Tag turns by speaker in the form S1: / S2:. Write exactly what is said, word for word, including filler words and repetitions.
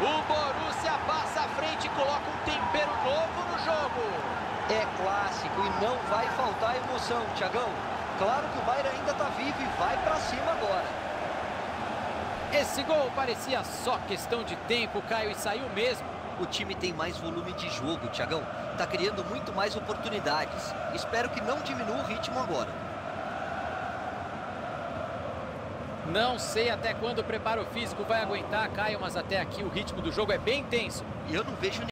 S1: O Borussia passa à frente e coloca um tempero novo no jogo.
S2: É clássico e não vai faltar emoção, Thiagão. Claro que o Bayern ainda tá vivo e vai pra cima agora.
S1: Esse gol parecia só questão de tempo, Caio, e saiu mesmo.
S2: O time tem mais volume de jogo, Thiagão. Tá criando muito mais oportunidades. Espero que não diminua o ritmo agora.
S1: Não sei até quando o preparo físico vai aguentar, Caio, mas até aqui o ritmo do jogo é bem intenso.
S2: E eu não vejo